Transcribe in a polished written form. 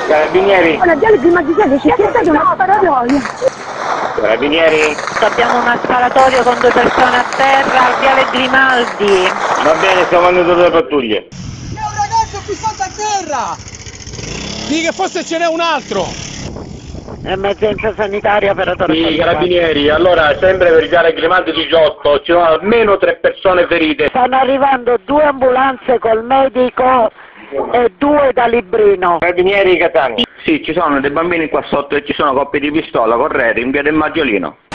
Carabinieri? Ora già prima di te c'è stata una sparatoria. Carabinieri? Abbiamo una sparatoria con 2 persone a terra al viale Grimaldi. Va bene, stiamo mandando 2 pattuglie. C'è un ragazzo fissato a terra! Dì che forse ce n'è un altro! Emergenza sanitaria, operatore. Sì, carabinieri, allora sempre per il viale Grimaldi 18 ci sono almeno 3 persone ferite. Stanno arrivando 2 ambulanze col medico e 2 da Librino. Carabinieri Catania? Sì, ci sono dei bambini qua sotto e ci sono coppie di pistola, correte in via del Maggiolino.